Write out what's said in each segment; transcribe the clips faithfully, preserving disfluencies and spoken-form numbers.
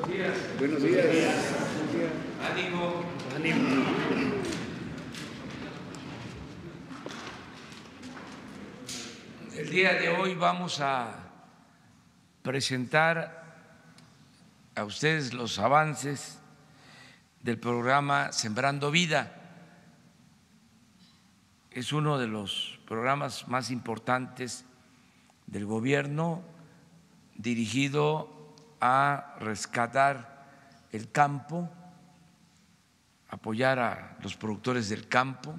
días. Buenos días. Buenos días. Ánimo. Ánimo. El día de hoy vamos a presentar a ustedes los avances del programa Sembrando Vida. Es uno de los programas más importantes del gobierno dirigido a rescatar el campo, apoyar a los productores del campo.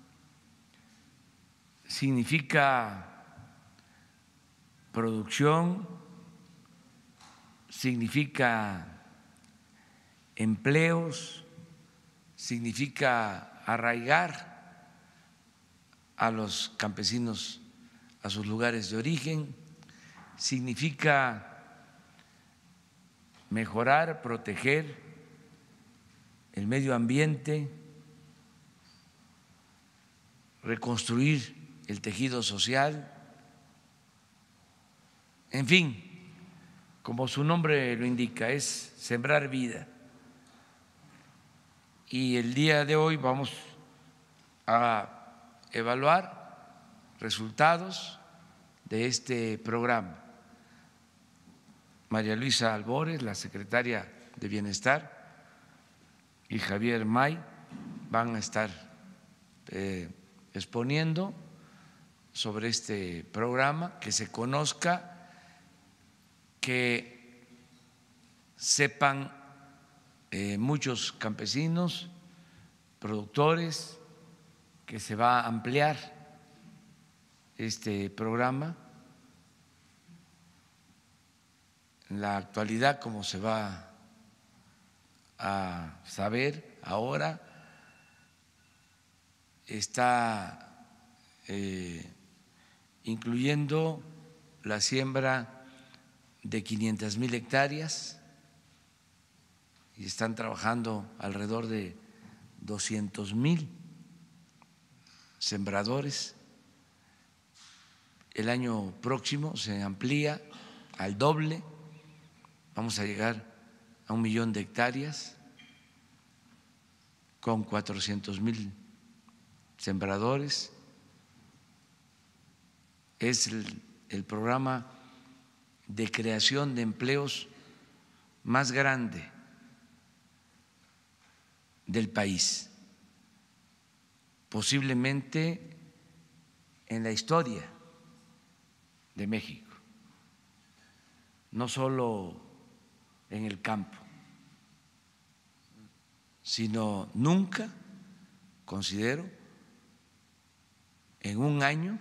Significa producción, significa empleos, significa arraigar a los campesinos a sus lugares de origen, significa mejorar, proteger el medio ambiente, reconstruir el tejido social, en fin, como su nombre lo indica, es sembrar vida. Y el día de hoy vamos a evaluar resultados de este programa. María Luisa Albores, la secretaria de Bienestar, y Javier May van a estar eh, exponiendo sobre este programa, que se conozca, que sepan eh, muchos campesinos, productores, que se va a ampliar este programa. En la actualidad, como se va a saber ahora, está eh, incluyendo la siembra de quinientas mil hectáreas y están trabajando alrededor de doscientos mil sembradores. El año próximo se amplía al doble, vamos a llegar a un millón de hectáreas con cuatrocientos mil sembradores. Es el, el programa de creación de empleos más grande del país, posiblemente en la historia de México, no solo en el campo, sino nunca, considero, en un año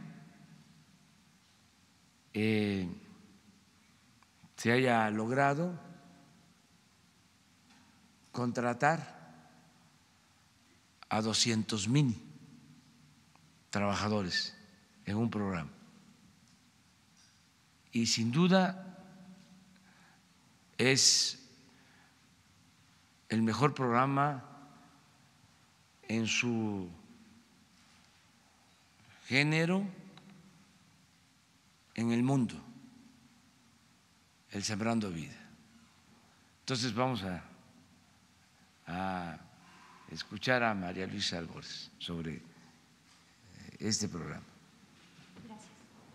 eh, se haya logrado contratar a doscientos mil trabajadores en un programa. Y sin duda es el mejor programa en su género en el mundo, el Sembrando Vida. Entonces vamos a, a escuchar a María Luisa Albores sobre este programa. Gracias.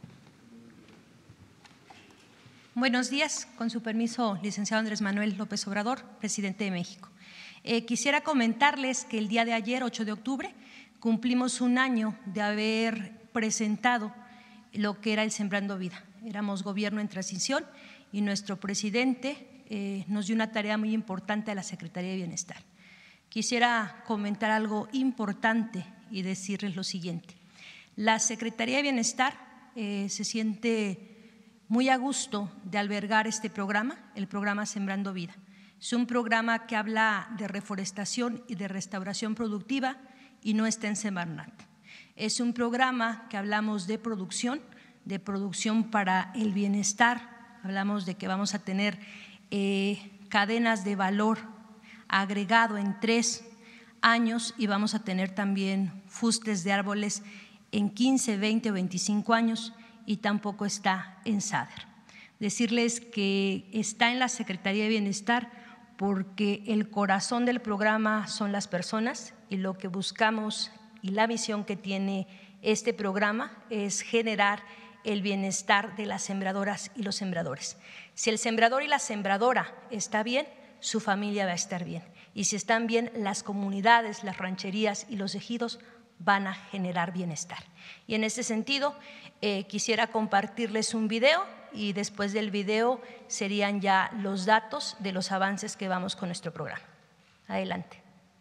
Buenos días, con su permiso, licenciado Andrés Manuel López Obrador, presidente de México. Eh, quisiera comentarles que el día de ayer, ocho de octubre, cumplimos un año de haber presentado lo que era el Sembrando Vida. Éramos gobierno en transición y nuestro presidente eh, nos dio una tarea muy importante a la Secretaría de Bienestar. Quisiera comentar algo importante y decirles lo siguiente. La Secretaría de Bienestar eh, se siente muy a gusto de albergar este programa, el programa Sembrando Vida. Es un programa que habla de reforestación y de restauración productiva y no está en Semarnat. Es un programa que hablamos de producción, de producción para el bienestar. Hablamos de que vamos a tener eh, cadenas de valor agregado en tres años y vamos a tener también fustes de árboles en quince, veinte o veinticinco años, y tampoco está en SADER. Decirles que está en la Secretaría de Bienestar porque el corazón del programa son las personas y lo que buscamos y la visión que tiene este programa es generar el bienestar de las sembradoras y los sembradores. Si el sembrador y la sembradora está bien, su familia va a estar bien. Y si están bien, las comunidades, las rancherías y los ejidos van a generar bienestar. Y en ese sentido, eh, quisiera compartirles un video y después del video serían ya los datos de los avances que vamos con nuestro programa. Adelante.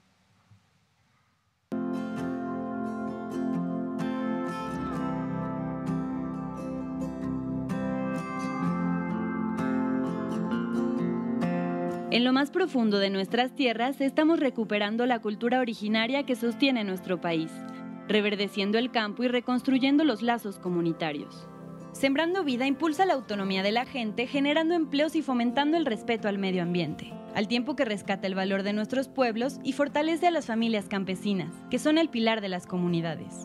En lo más profundo de nuestras tierras estamos recuperando la cultura originaria que sostiene nuestro país, reverdeciendo el campo y reconstruyendo los lazos comunitarios. Sembrando Vida impulsa la autonomía de la gente, generando empleos y fomentando el respeto al medio ambiente, al tiempo que rescata el valor de nuestros pueblos y fortalece a las familias campesinas, que son el pilar de las comunidades.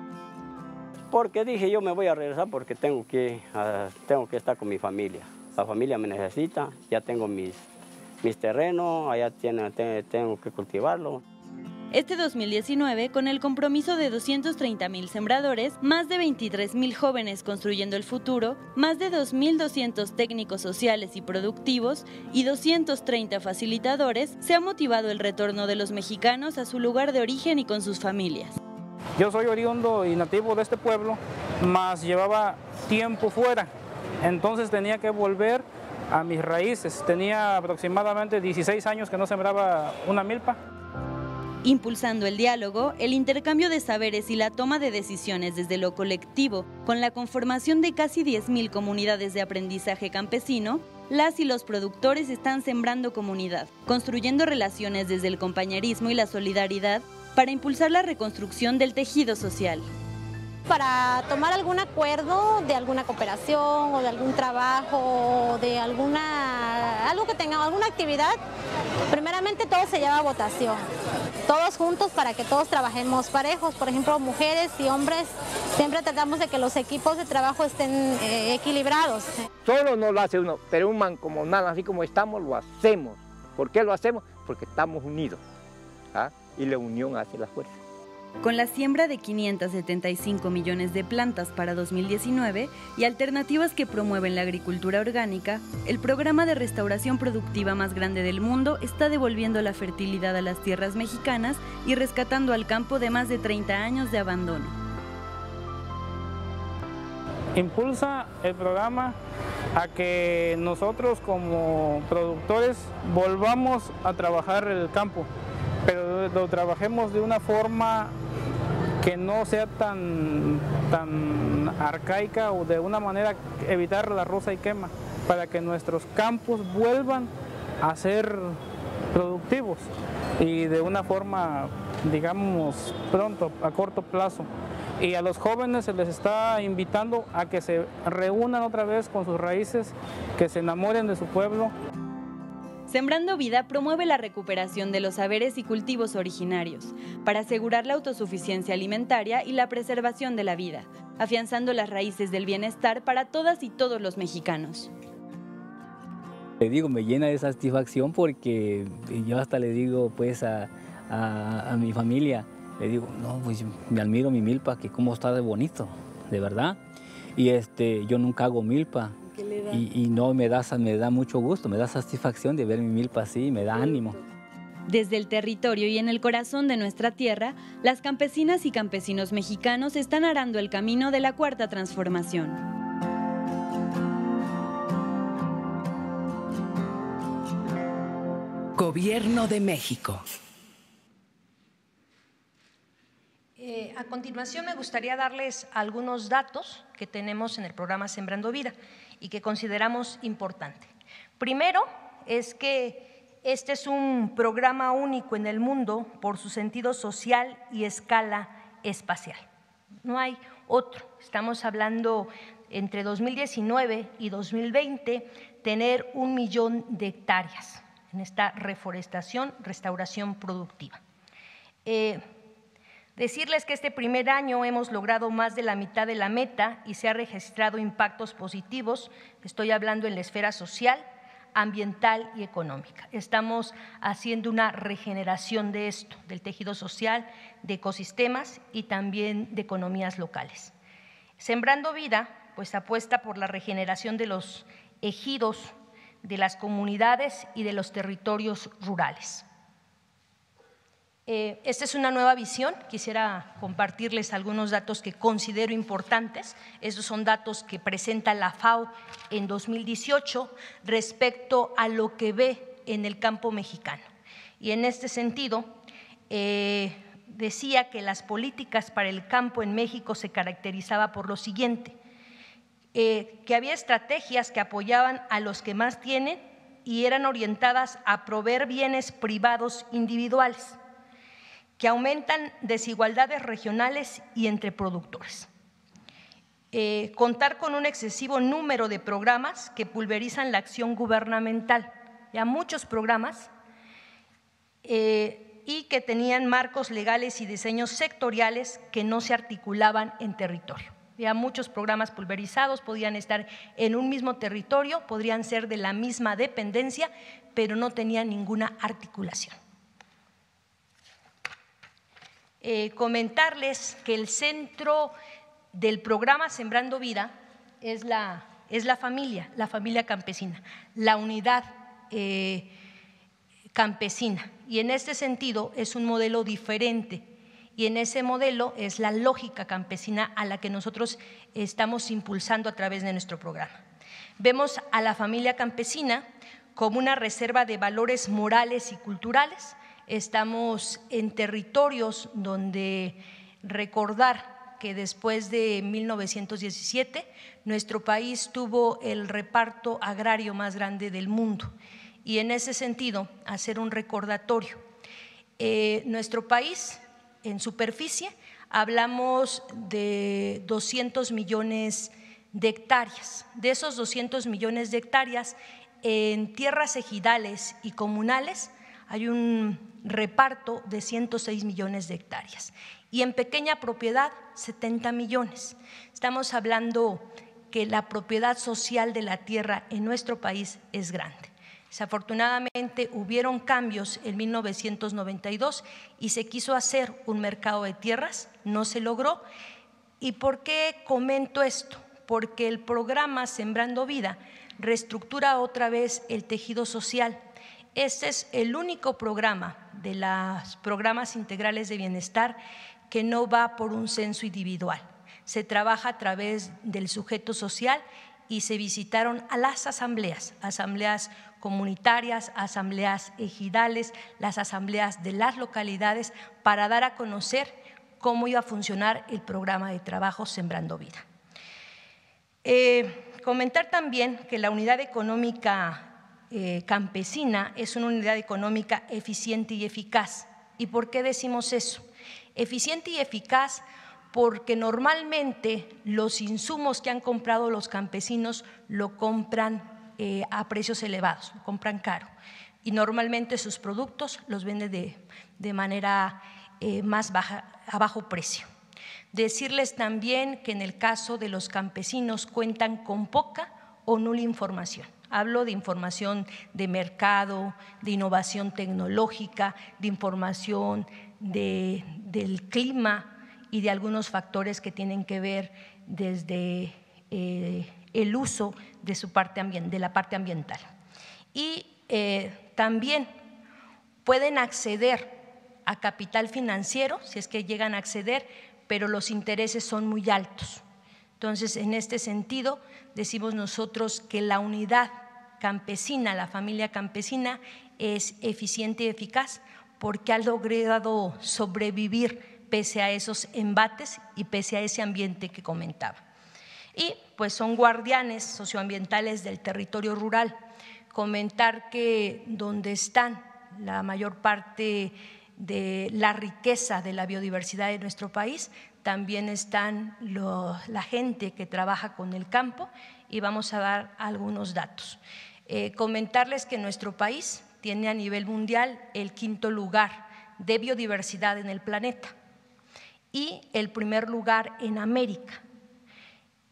Porque dije, yo me voy a regresar porque tengo que, uh, tengo que estar con mi familia. La familia me necesita, ya tengo mis... mis terrenos, allá tiene, tengo que cultivarlo. Este dos mil diecinueve, con el compromiso de doscientos treinta mil sembradores, más de veintitrés mil jóvenes construyendo el futuro, más de dos mil doscientos técnicos sociales y productivos y doscientos treinta facilitadores, se ha motivado el retorno de los mexicanos a su lugar de origen y con sus familias. Yo soy oriundo y nativo de este pueblo, mas llevaba tiempo fuera, entonces tenía que volver a mis raíces. Tenía aproximadamente dieciséis años que no sembraba una milpa. Impulsando el diálogo, el intercambio de saberes y la toma de decisiones desde lo colectivo, con la conformación de casi diez mil comunidades de aprendizaje campesino, las y los productores están sembrando comunidad, construyendo relaciones desde el compañerismo y la solidaridad para impulsar la reconstrucción del tejido social. Para tomar algún acuerdo de alguna cooperación o de algún trabajo o de alguna, algo que tenga, alguna actividad, primeramente todo se lleva a votación, todos juntos para que todos trabajemos parejos. Por ejemplo, mujeres y hombres, siempre tratamos de que los equipos de trabajo estén eh, equilibrados. Solo no lo hace uno, pero un mancomunado, así como estamos, lo hacemos. ¿Por qué lo hacemos? Porque estamos unidos, ¿ah? Y la unión hace la fuerza. Con la siembra de quinientos setenta y cinco millones de plantas para dos mil diecinueve y alternativas que promueven la agricultura orgánica, el programa de restauración productiva más grande del mundo está devolviendo la fertilidad a las tierras mexicanas y rescatando al campo de más de treinta años de abandono. Impulsa el programa a que nosotros como productores volvamos a trabajar el campo, pero lo trabajemos de una forma que no sea tan, tan arcaica o de una manera evitar la roza y quema, para que nuestros campos vuelvan a ser productivos y de una forma, digamos, pronto, a corto plazo. Y a los jóvenes se les está invitando a que se reúnan otra vez con sus raíces, que se enamoren de su pueblo. Sembrando Vida promueve la recuperación de los saberes y cultivos originarios para asegurar la autosuficiencia alimentaria y la preservación de la vida, afianzando las raíces del bienestar para todas y todos los mexicanos. Le digo, me llena de satisfacción porque yo hasta le digo pues a, a, a mi familia, le digo, no, pues me admiro mi milpa, que cómo está de bonito, de verdad. Y este, yo nunca hago milpa. Y, y no, me da, me da mucho gusto, me da satisfacción de ver mi milpa así, me da ánimo. Desde el territorio y en el corazón de nuestra tierra, las campesinas y campesinos mexicanos están arando el camino de la Cuarta Transformación. Gobierno de México. Eh, a continuación me gustaría darles algunos datos que tenemos en el programa Sembrando Vida y que consideramos importante. Primero es que este es un programa único en el mundo por su sentido social y escala espacial. No hay otro. Estamos hablando entre dos mil diecinueve y dos mil veinte tener un millón de hectáreas en esta reforestación, restauración productiva. Eh, Decirles que este primer año hemos logrado más de la mitad de la meta y se han registrado impactos positivos, estoy hablando en la esfera social, ambiental y económica. Estamos haciendo una regeneración de esto, del tejido social, de ecosistemas y también de economías locales. Sembrando Vida, pues apuesta por la regeneración de los ejidos, de las comunidades y de los territorios rurales. Eh, esta es una nueva visión. Quisiera compartirles algunos datos que considero importantes. Estos son datos que presenta la FAO en dos mil dieciocho respecto a lo que ve en el campo mexicano. Y en este sentido, eh, decía que las políticas para el campo en México se caracterizaba por lo siguiente: eh, que había estrategias que apoyaban a los que más tienen y eran orientadas a proveer bienes privados individuales, que aumentan desigualdades regionales y entre productores. Eh, contar con un excesivo número de programas que pulverizan la acción gubernamental, ya muchos programas, eh, y que tenían marcos legales y diseños sectoriales que no se articulaban en territorio. Ya muchos programas pulverizados podían estar en un mismo territorio, podrían ser de la misma dependencia, pero no tenían ninguna articulación. Eh, comentarles que el centro del programa Sembrando Vida es la, es la familia, la familia campesina, la unidad eh, campesina. Y en este sentido es un modelo diferente, y en ese modelo es la lógica campesina a la que nosotros estamos impulsando a través de nuestro programa. Vemos a la familia campesina como una reserva de valores morales y culturales. Estamos en territorios donde recordar que después de mil novecientos diecisiete nuestro país tuvo el reparto agrario más grande del mundo, y en ese sentido hacer un recordatorio. Eh, nuestro país en superficie hablamos de doscientos millones de hectáreas. De esos doscientos millones de hectáreas, en tierras ejidales y comunales hay un reparto de ciento seis millones de hectáreas, y en pequeña propiedad setenta millones. Estamos hablando que la propiedad social de la tierra en nuestro país es grande. Desafortunadamente hubieron cambios en mil novecientos noventa y dos y se quiso hacer un mercado de tierras, no se logró. ¿Y por qué comento esto? Porque el programa Sembrando Vida reestructura otra vez el tejido social. Este es el único programa de los programas integrales de bienestar que no va por un censo individual. Se trabaja a través del sujeto social y se visitaron a las asambleas, asambleas comunitarias, asambleas ejidales, las asambleas de las localidades, para dar a conocer cómo iba a funcionar el programa de trabajo Sembrando Vida. Eh, comentar también que la unidad económica Eh, campesina es una unidad económica eficiente y eficaz. ¿Y por qué decimos eso? Eficiente y eficaz porque normalmente los insumos que han comprado los campesinos lo compran eh, a precios elevados, lo compran caro, y normalmente sus productos los venden de, de manera eh, más baja, a bajo precio. Decirles también que en el caso de los campesinos cuentan con poca o nula información. Hablo de información de mercado, de innovación tecnológica, de información de, del clima y de algunos factores que tienen que ver desde eh, el uso de, su parte ambient, de la parte ambiental. Y eh, también pueden acceder a capital financiero, si es que llegan a acceder, pero los intereses son muy altos. Entonces, en este sentido, decimos nosotros que la unidad campesina, la familia campesina, es eficiente y eficaz porque ha logrado sobrevivir pese a esos embates y pese a ese ambiente que comentaba. Y pues son guardianes socioambientales del territorio rural. Comentar que donde están la mayor parte de la riqueza de la biodiversidad de nuestro país, también están lo, la gente que trabaja con el campo, y vamos a dar algunos datos. Eh, comentarles que nuestro país tiene a nivel mundial el quinto lugar de biodiversidad en el planeta y el primer lugar en América.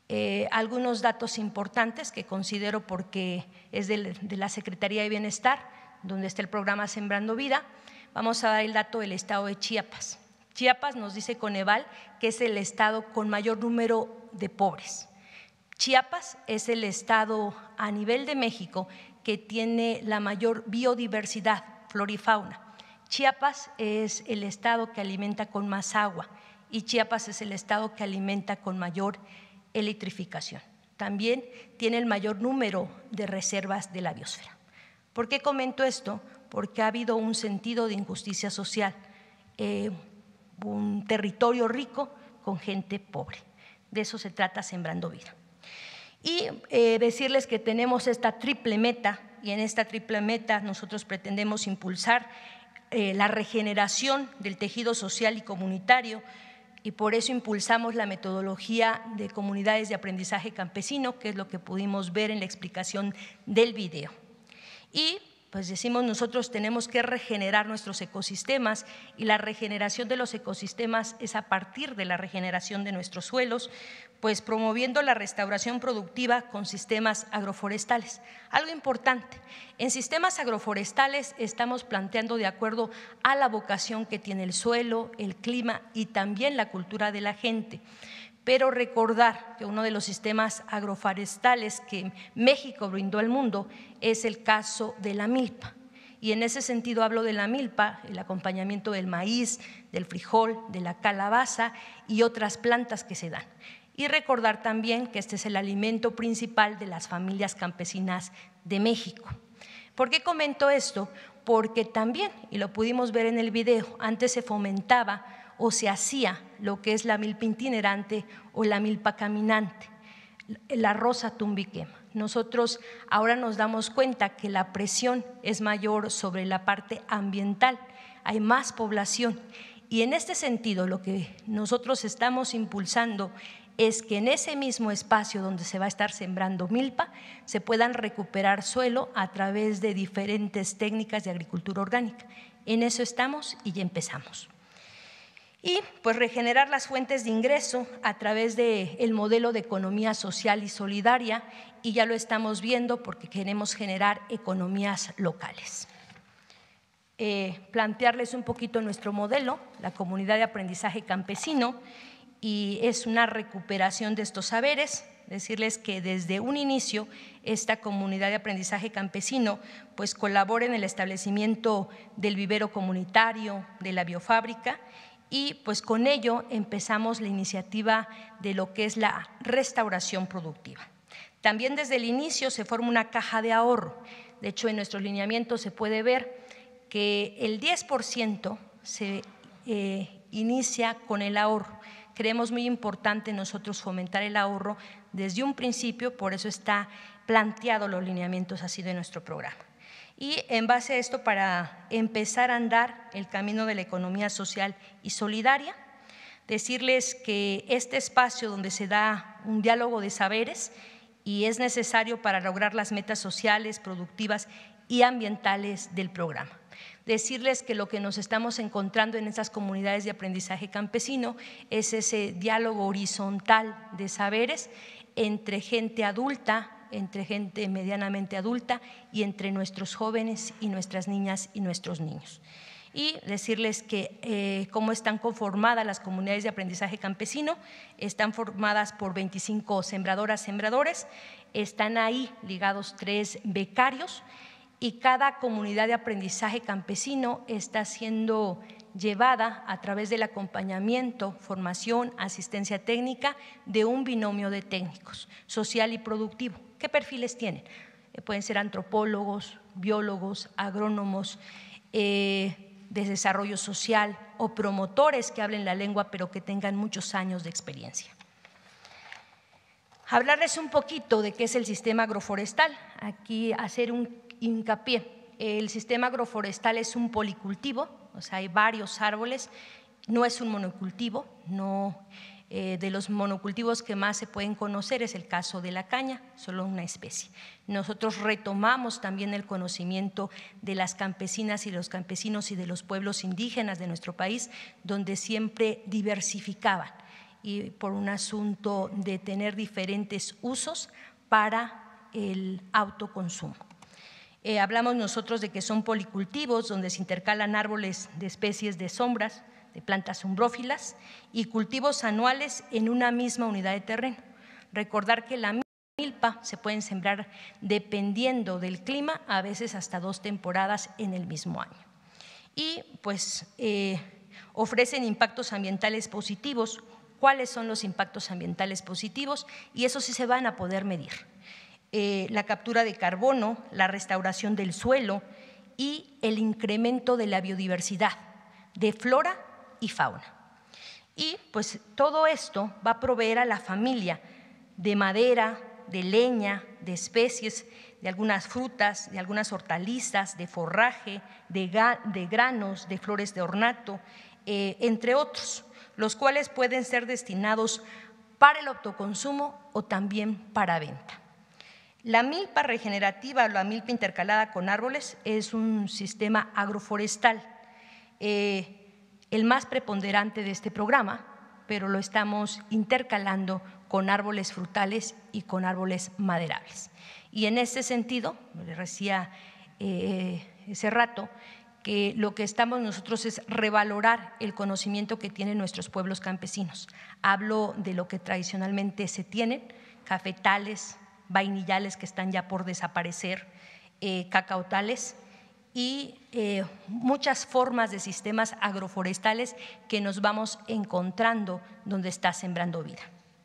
Eh, algunos datos importantes que considero porque es de, de la Secretaría de Bienestar, donde está el programa Sembrando Vida. Vamos a dar el dato del estado de Chiapas. Chiapas, nos dice Coneval, que es el estado con mayor número de pobres. Chiapas es el estado a nivel de México que tiene la mayor biodiversidad, flora y fauna. Chiapas es el estado que alimenta con más agua y Chiapas es el estado que alimenta con mayor electrificación. También tiene el mayor número de reservas de la biosfera. ¿Por qué comento esto? Porque ha habido un sentido de injusticia social, eh, un territorio rico con gente pobre. De eso se trata Sembrando Vida. Y eh, decirles que tenemos esta triple meta, y en esta triple meta nosotros pretendemos impulsar eh, la regeneración del tejido social y comunitario, y por eso impulsamos la metodología de comunidades de aprendizaje campesino, que es lo que pudimos ver en la explicación del video. Y pues decimos nosotros tenemos que regenerar nuestros ecosistemas, y la regeneración de los ecosistemas es a partir de la regeneración de nuestros suelos, pues promoviendo la restauración productiva con sistemas agroforestales. Algo importante, en sistemas agroforestales estamos planteando de acuerdo a la vocación que tiene el suelo, el clima y también la cultura de la gente. Pero recordar que uno de los sistemas agroforestales que México brindó al mundo es el caso de la milpa. Y en ese sentido hablo de la milpa, el acompañamiento del maíz, del frijol, de la calabaza y otras plantas que se dan. Y recordar también que este es el alimento principal de las familias campesinas de México. ¿Por qué comento esto? Porque también, y lo pudimos ver en el video, antes se fomentaba o se hacía lo que es la milpa itinerante o la milpa caminante, la rosa tumba y quema. Nosotros ahora nos damos cuenta que la presión es mayor sobre la parte ambiental, hay más población, y en este sentido lo que nosotros estamos impulsando es que en ese mismo espacio donde se va a estar sembrando milpa se puedan recuperar suelo a través de diferentes técnicas de agricultura orgánica. En eso estamos y ya empezamos. Y pues regenerar las fuentes de ingreso a través del modelo de economía social y solidaria, y ya lo estamos viendo porque queremos generar economías locales. Eh, plantearles un poquito nuestro modelo, la comunidad de aprendizaje campesino, y es una recuperación de estos saberes. Decirles que desde un inicio esta comunidad de aprendizaje campesino pues colabora en el establecimiento del vivero comunitario, de la biofábrica, y pues con ello empezamos la iniciativa de lo que es la restauración productiva. También desde el inicio se forma una caja de ahorro. De hecho, en nuestros lineamientos se puede ver que el diez por ciento se eh, inicia con el ahorro. Creemos muy importante nosotros fomentar el ahorro desde un principio, por eso está planteado los lineamientos así de nuestro programa. Y en base a esto, para empezar a andar el camino de la economía social y solidaria, decirles que este espacio donde se da un diálogo de saberes y es necesario para lograr las metas sociales, productivas y ambientales del programa. Decirles que lo que nos estamos encontrando en estas comunidades de aprendizaje campesino es ese diálogo horizontal de saberes entre gente adulta, entre gente medianamente adulta y entre nuestros jóvenes y nuestras niñas y nuestros niños. Y decirles que eh, cómo están conformadas las comunidades de aprendizaje campesino, están formadas por veinticinco sembradoras, sembradores, están ahí ligados tres becarios, y cada comunidad de aprendizaje campesino está siendo llevada a través del acompañamiento, formación, asistencia técnica de un binomio de técnicos, social y productivo. ¿Qué perfiles tienen? Eh, pueden ser antropólogos, biólogos, agrónomos, eh, de desarrollo social o promotores que hablen la lengua pero que tengan muchos años de experiencia. Hablarles un poquito de qué es el sistema agroforestal. Aquí hacer un hincapié. El sistema agroforestal es un policultivo, o sea, hay varios árboles, no es un monocultivo, no, eh, de los monocultivos que más se pueden conocer es el caso de la caña, solo una especie. Nosotros retomamos también el conocimiento de las campesinas y los campesinos y de los pueblos indígenas de nuestro país, donde siempre diversificaban. y por un asunto de tener diferentes usos para el autoconsumo. Eh, hablamos nosotros de que son policultivos donde se intercalan árboles de especies de sombras, de plantas umbrófilas y cultivos anuales en una misma unidad de terreno. Recordar que la milpa se pueden sembrar dependiendo del clima, a veces hasta dos temporadas en el mismo año. Y pues eh, ofrecen impactos ambientales positivos. ¿Cuáles son los impactos ambientales positivos? Y eso sí se van a poder medir. Eh, la captura de carbono, la restauración del suelo y el incremento de la biodiversidad, de flora y fauna. Y pues todo esto va a proveer a la familia de madera, de leña, de especies, de algunas frutas, de algunas hortalizas, de forraje, de, de granos, de flores de ornato, eh, entre otros, los cuales pueden ser destinados para el autoconsumo o también para venta. La milpa regenerativa o la milpa intercalada con árboles es un sistema agroforestal, eh, el más preponderante de este programa, pero lo estamos intercalando con árboles frutales y con árboles maderables. Y en ese sentido, les decía eh, ese rato, que lo que estamos nosotros es revalorar el conocimiento que tienen nuestros pueblos campesinos. Hablo de lo que tradicionalmente se tienen, cafetales, vainillales que están ya por desaparecer, eh, cacautales y eh, muchas formas de sistemas agroforestales que nos vamos encontrando donde está sembrando vida.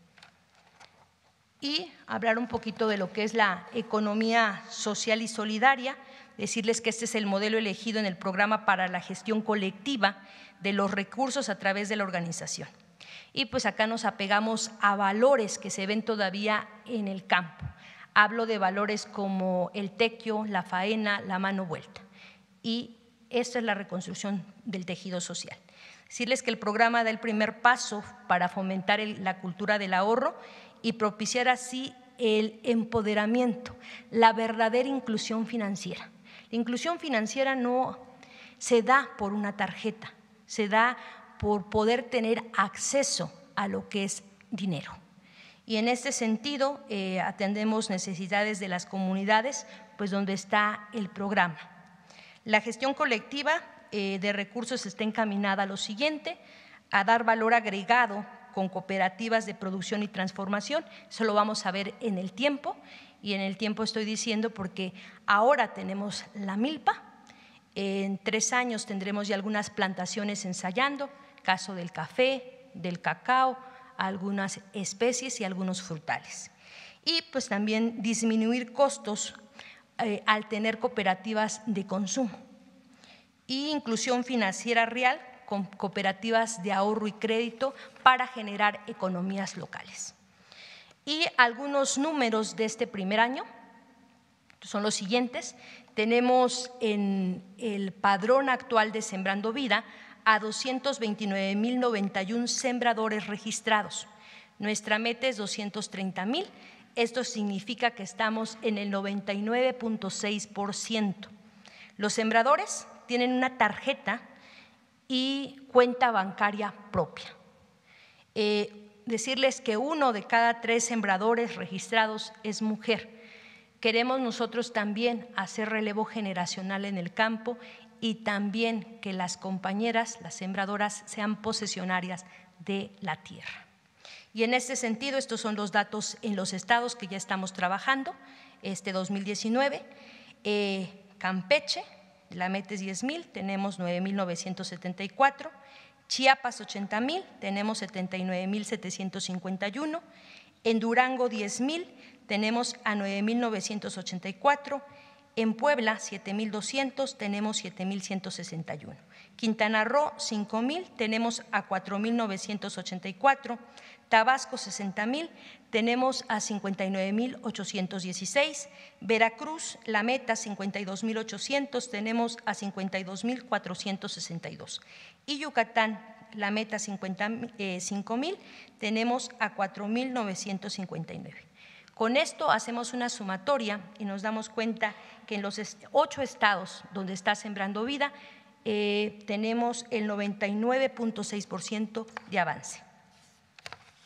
Y hablar un poquito de lo que es la economía social y solidaria, decirles que este es el modelo elegido en el programa para la gestión colectiva de los recursos a través de la organización. Y pues acá nos apegamos a valores que se ven todavía en el campo. Hablo de valores como el tequio, la faena, la mano vuelta. Y esta es la reconstrucción del tejido social. Decirles que el programa da el primer paso para fomentar el, la cultura del ahorro y propiciar así el empoderamiento, la verdadera inclusión financiera. La inclusión financiera no se da por una tarjeta, se da por poder tener acceso a lo que es dinero. Y en este sentido eh, atendemos necesidades de las comunidades, pues donde está el programa. La gestión colectiva eh, de recursos está encaminada a lo siguiente, a dar valor agregado con cooperativas de producción y transformación. Eso lo vamos a ver en el tiempo, y en el tiempo estoy diciendo porque ahora tenemos la milpa, en tres años tendremos ya algunas plantaciones ensayando, caso del café, del cacao, algunas especies y algunos frutales. Y pues también disminuir costos eh, al tener cooperativas de consumo. Y inclusión financiera real con cooperativas de ahorro y crédito para generar economías locales. Y algunos números de este primer año son los siguientes. Tenemos en el padrón actual de Sembrando Vida a doscientos veintinueve mil noventa y uno sembradores registrados. Nuestra meta es doscientos treinta mil. Esto significa que estamos en el noventa y nueve punto seis por ciento. Los sembradores tienen una tarjeta y cuenta bancaria propia. Eh, decirles que uno de cada tres sembradores registrados es mujer. Queremos nosotros también hacer relevo generacional en el campo y también que las compañeras, las sembradoras, sean posesionarias de la tierra. Y en este sentido, estos son los datos en los estados que ya estamos trabajando este dos mil diecinueve. Eh, Campeche, la meta es diez mil, tenemos nueve mil novecientos setenta y cuatro. Chiapas, ochenta mil, tenemos setenta y nueve mil setecientos cincuenta y uno. En Durango, diez mil, tenemos a nueve mil novecientos ochenta y cuatro. En Puebla, siete mil doscientos, tenemos siete mil ciento sesenta y uno. Quintana Roo, cinco mil, tenemos a cuatro mil novecientos ochenta y cuatro. Tabasco, sesenta mil, tenemos a cincuenta y nueve mil ochocientos dieciséis. Veracruz, la meta, cincuenta y dos mil ochocientos, tenemos a cincuenta y dos mil cuatrocientos sesenta y dos. Y Yucatán, la meta, cincuenta y cinco mil, tenemos a cuatro mil novecientos cincuenta y nueve. Con esto hacemos una sumatoria y nos damos cuenta que en los ocho estados donde está Sembrando Vida eh, tenemos el noventa y nueve punto seis por ciento de avance.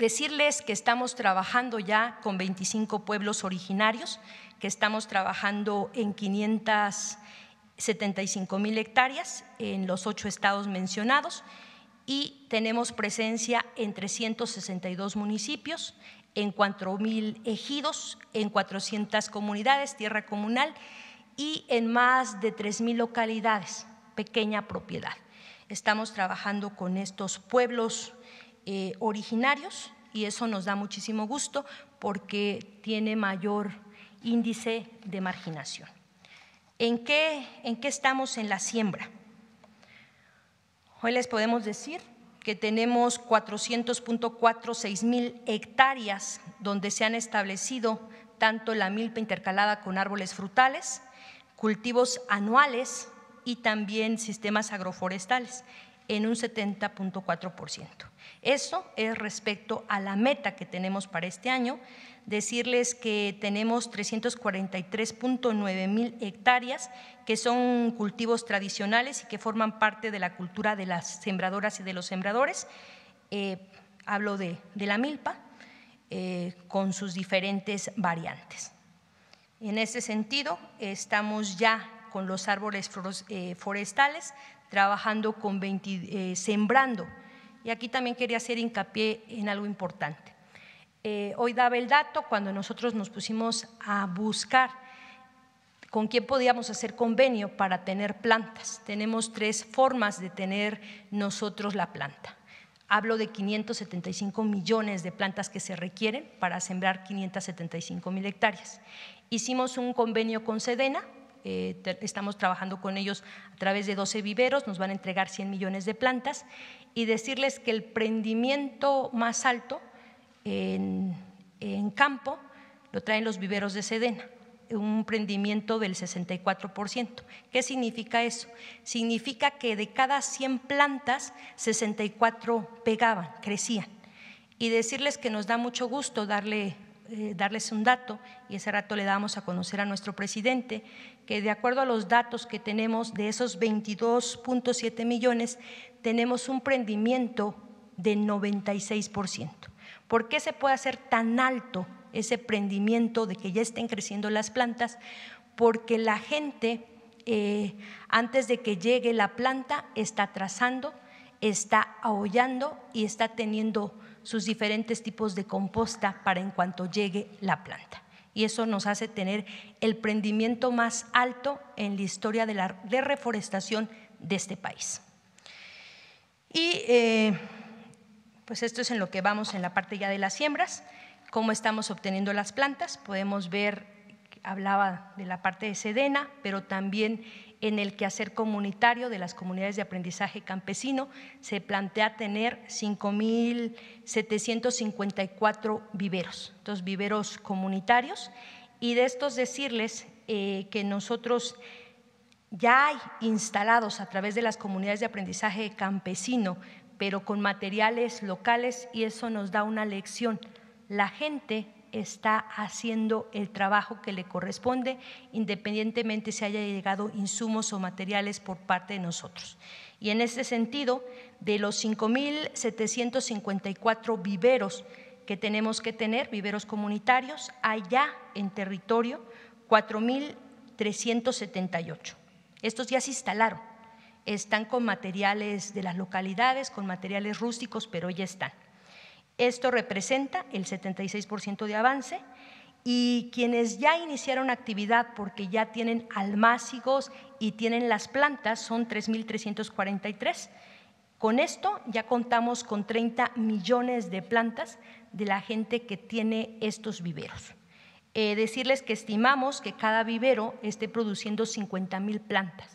Decirles que estamos trabajando ya con veinticinco pueblos originarios, que estamos trabajando en quinientas setenta y cinco mil hectáreas en los ocho estados mencionados y tenemos presencia en trescientos sesenta y dos municipios, en cuatro mil ejidos, en cuatrocientas comunidades, tierra comunal y en más de tres mil localidades, pequeña propiedad. Estamos trabajando con estos pueblos eh, originarios y eso nos da muchísimo gusto porque tiene mayor índice de marginación. ¿En qué, en qué estamos en la siembra? Hoy les podemos decir que tenemos cuatrocientos punto cuarenta y seis mil hectáreas donde se han establecido tanto la milpa intercalada con árboles frutales, cultivos anuales y también sistemas agroforestales en un setenta punto cuatro por ciento. Eso es respecto a la meta que tenemos para este año. Decirles que tenemos trescientos cuarenta y tres punto nueve mil hectáreas que son cultivos tradicionales y que forman parte de la cultura de las sembradoras y de los sembradores. Eh, hablo de, de la milpa eh, con sus diferentes variantes. En ese sentido, estamos ya con los árboles forestales trabajando con veinte, eh, sembrando. Y aquí también quería hacer hincapié en algo importante. Eh, hoy daba el dato cuando nosotros nos pusimos a buscar con quién podíamos hacer convenio para tener plantas. Tenemos tres formas de tener nosotros la planta. Hablo de quinientos setenta y cinco millones de plantas que se requieren para sembrar quinientas setenta y cinco mil hectáreas. Hicimos un convenio con Sedena, eh, estamos trabajando con ellos a través de doce viveros, nos van a entregar cien millones de plantas y decirles que el prendimiento más alto En, en campo lo traen los viveros de Sedena, un prendimiento del sesenta y cuatro por ciento. ¿Qué significa eso? Significa que de cada cien plantas, sesenta y cuatro pegaban, crecían. Y decirles que nos da mucho gusto darle, eh, darles un dato, y ese rato le damos a conocer a nuestro presidente, que de acuerdo a los datos que tenemos de esos veintidós punto siete millones, tenemos un prendimiento de noventa y seis por ciento. ¿Por qué se puede hacer tan alto ese prendimiento de que ya estén creciendo las plantas? Porque la gente, eh, antes de que llegue la planta, está trazando, está aullando y está teniendo sus diferentes tipos de composta para en cuanto llegue la planta. Y eso nos hace tener el prendimiento más alto en la historia de la de reforestación de este país. Y eh, pues esto es en lo que vamos en la parte ya de las siembras, cómo estamos obteniendo las plantas. Podemos ver, hablaba de la parte de Sedena, pero también en el quehacer comunitario de las comunidades de aprendizaje campesino se plantea tener cinco mil setecientos cincuenta y cuatro viveros, estos viveros comunitarios, y de estos decirles eh, que nosotros ya hay instalados a través de las comunidades de aprendizaje campesino, pero con materiales locales, y eso nos da una lección. La gente está haciendo el trabajo que le corresponde, independientemente si haya llegado insumos o materiales por parte de nosotros. Y en ese sentido, de los cinco mil setecientos cincuenta y cuatro viveros que tenemos que tener, viveros comunitarios, hay ya en territorio cuatro mil trescientos setenta y ocho. Estos ya se instalaron. Están con materiales de las localidades, con materiales rústicos, pero ya están. Esto representa el setenta y seis por ciento de avance, y quienes ya iniciaron actividad porque ya tienen almácigos y tienen las plantas son tres mil trescientos cuarenta y tres. Con esto ya contamos con treinta millones de plantas de la gente que tiene estos viveros. Eh, decirles que estimamos que cada vivero esté produciendo cincuenta mil plantas.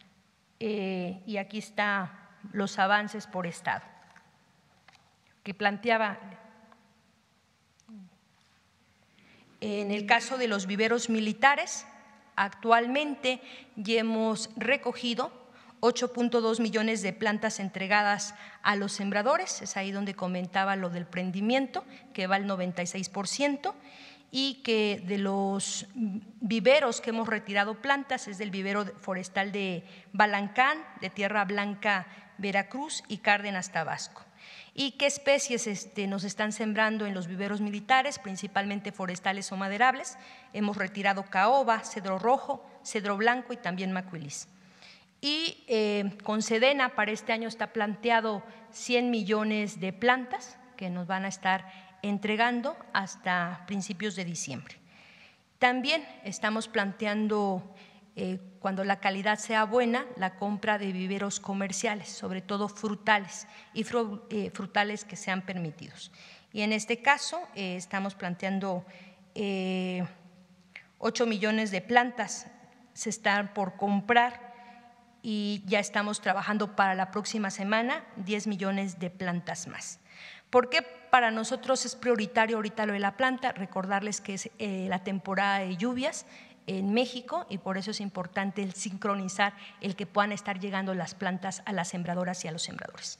Eh, y aquí están los avances por estado, que planteaba. En el caso de los viveros militares, actualmente ya hemos recogido ocho punto dos millones de plantas entregadas a los sembradores, es ahí donde comentaba lo del prendimiento, que va al noventa y seis por ciento, y que de los viveros que hemos retirado plantas es del vivero forestal de Balancán, de Tierra Blanca, Veracruz y Cárdenas, Tabasco. ¿Y qué especies este, nos están sembrando en los viveros militares? Principalmente forestales o maderables. Hemos retirado caoba, cedro rojo, cedro blanco y también macuilis. Y eh, con Sedena para este año está planteado cien millones de plantas que nos van a estar entregando hasta principios de diciembre. También estamos planteando, eh, cuando la calidad sea buena, la compra de viveros comerciales, sobre todo frutales y fru, eh, frutales que sean permitidos. Y en este caso eh, estamos planteando eh, ocho millones de plantas se están por comprar y ya estamos trabajando para la próxima semana diez millones de plantas más. ¿Por qué para nosotros es prioritario ahorita lo de la planta? Recordarles que es eh, la temporada de lluvias en México y por eso es importante el sincronizar el que puedan estar llegando las plantas a las sembradoras y a los sembradores.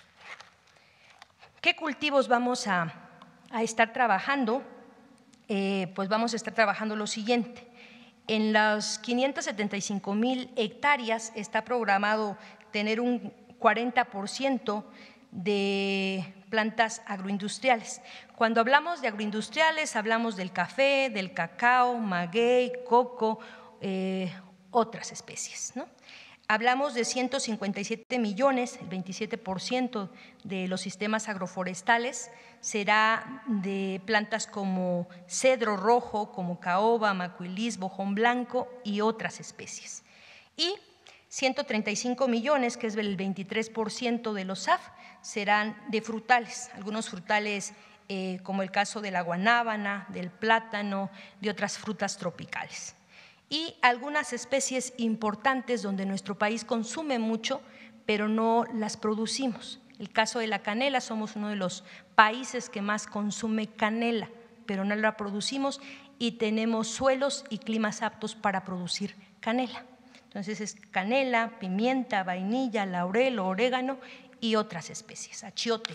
¿Qué cultivos vamos a, a estar trabajando? Eh, pues vamos a estar trabajando lo siguiente. En las quinientas setenta y cinco mil hectáreas está programado tener un cuarenta por ciento de plantas agroindustriales. Cuando hablamos de agroindustriales, hablamos del café, del cacao, maguey, coco, eh, otras especies, ¿no? Hablamos de ciento cincuenta y siete millones, el veintisiete por ciento de los sistemas agroforestales será de plantas como cedro rojo, como caoba, macuilis, bojón blanco y otras especies. Y ciento treinta y cinco millones, que es el veintitrés por ciento de los S A F, serán de frutales, algunos frutales eh, como el caso de la guanábana, del plátano, de otras frutas tropicales. Y algunas especies importantes donde nuestro país consume mucho, pero no las producimos. El caso de la canela, somos uno de los países que más consume canela, pero no la producimos y tenemos suelos y climas aptos para producir canela. Entonces es canela, pimienta, vainilla, laurel, orégano y otras especies, achiote.